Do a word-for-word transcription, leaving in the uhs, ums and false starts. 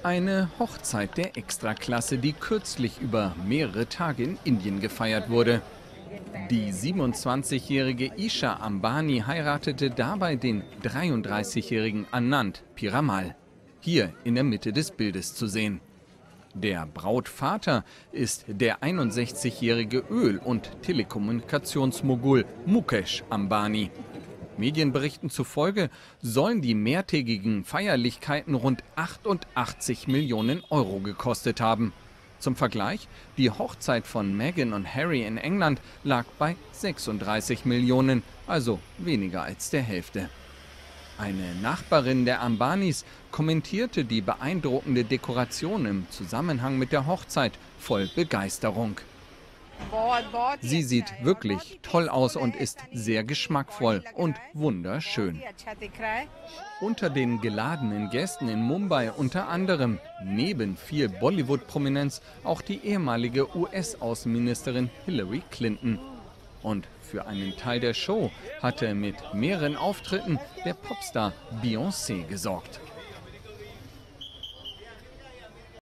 Eine Hochzeit der Extraklasse, die kürzlich über mehrere Tage in Indien gefeiert wurde. Die siebenundzwanzigjährige Isha Ambani heiratete dabei den dreiunddreißigjährigen Anand Piramal, hier in der Mitte des Bildes zu sehen. Der Brautvater ist der einundsechzigjährige Öl- und Telekommunikationsmogul Mukesh Ambani. Medienberichten zufolge sollen die mehrtägigen Feierlichkeiten rund achtundachtzig Millionen Euro gekostet haben. Zum Vergleich, die Hochzeit von Meghan und Harry in England lag bei sechsunddreißig Millionen, also weniger als der Hälfte. Eine Nachbarin der Ambanis kommentierte die beeindruckende Dekoration im Zusammenhang mit der Hochzeit voll Begeisterung. Sie sieht wirklich toll aus und ist sehr geschmackvoll und wunderschön. Unter den geladenen Gästen in Mumbai unter anderem neben viel Bollywood-Prominenz auch die ehemalige U S-Außenministerin Hillary Clinton. Und für einen Teil der Show hatte mit mehreren Auftritten der Popstar Beyoncé gesorgt.